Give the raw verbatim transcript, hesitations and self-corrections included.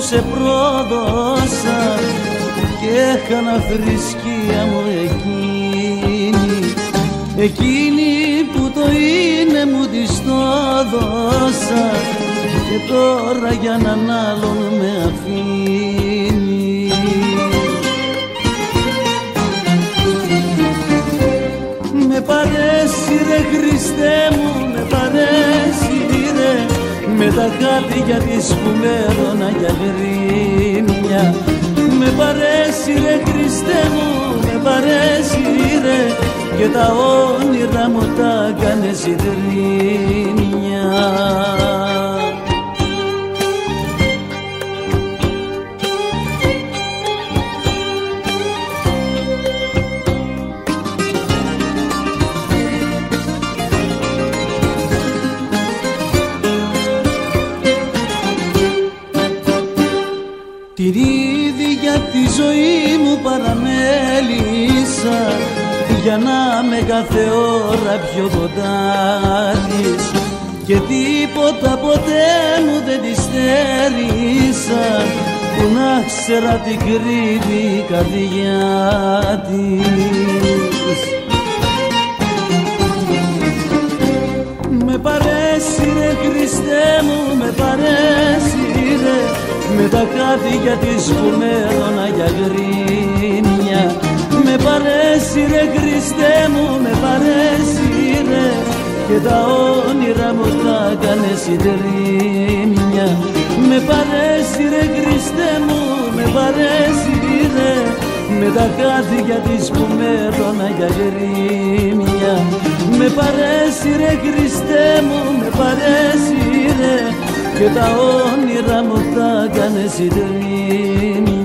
σε πρόδωσα και έχανα θρησκεία μου εκείνη, εκείνη που το είναι μου της το δώσα και τώρα για έναν άλλον με αφήνει. Με παρέσυρε Χριστέ μου, με παρέσυρε, με τα χάτια της που με έρωνα για γκρίνια. Με παρέσυρε Χριστέ μου, με παρέσυρε και τα όνειρα μου τα έκανε συντρίνια. Την ίδια τη ζωή μου παραμέλησα για να με κάθε ώρα πιο κοντά της και τίποτα ποτέ μου δεν τη στέρισα που να ξέρα την κρύβει η καρδιά της. Με παρέσυρε Χριστέ μου, με παρέσυρε με τα χάτια της που με έρωνα για γκρίνια. Με παρέσυρε Χριστέ μου, με παρέσυρε και τα όνειρα μου τα έκανε συντρίνια. Με παρέσυρε Χριστέ μου, με παρέσυρε με τα χάτια της που με έρωνα για γκρίνια. Με παρέσυρε Χριστέ μου, με παρέσυρε και τα όνειρα μου τα έκανε συντρίνια.